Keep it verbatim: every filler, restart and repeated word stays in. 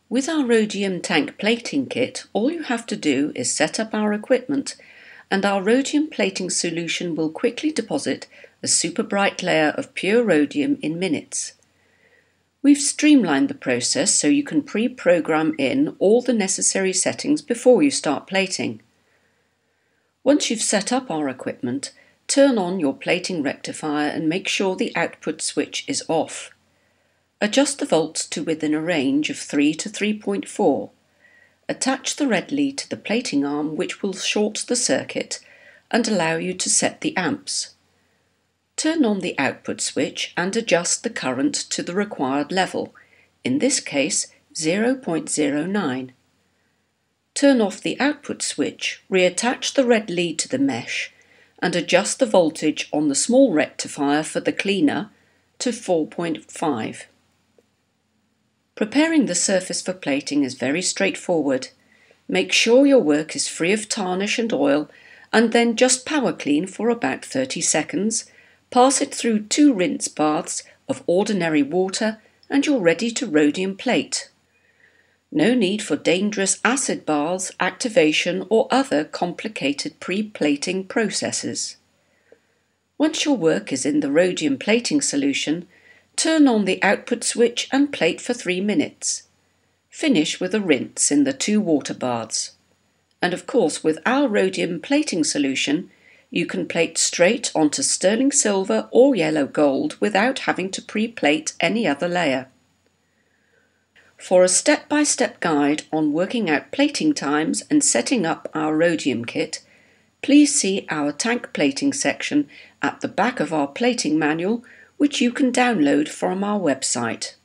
With our Rhodium Tank Plating Kit, all you have to do is set up our equipment and our rhodium plating solution will quickly deposit a super bright layer of pure rhodium in minutes. We've streamlined the process so you can pre-program in all the necessary settings before you start plating. Once you've set up our equipment, turn on your plating rectifier and make sure the output switch is off. Adjust the volts to within a range of three to three point four. Attach the red lead to the plating arm, which will short the circuit and allow you to set the amps. Turn on the output switch and adjust the current to the required level, in this case zero point zero nine. Turn off the output switch, reattach the red lead to the mesh and adjust the voltage on the small rectifier for the cleaner to four point five. Preparing the surface for plating is very straightforward. Make sure your work is free of tarnish and oil and then just power clean for about thirty seconds. Pass it through two rinse baths of ordinary water and you're ready to rhodium plate. No need for dangerous acid baths, activation or other complicated pre-plating processes. Once your work is in the rhodium plating solution, turn on the output switch and plate for three minutes. Finish with a rinse in the two water baths. And of course, with our rhodium plating solution, you can plate straight onto sterling silver or yellow gold without having to pre-plate any other layer. For a step-by-step guide on working out plating times and setting up our rhodium kit, please see our tank plating section at the back of our plating manual, which you can download from our website.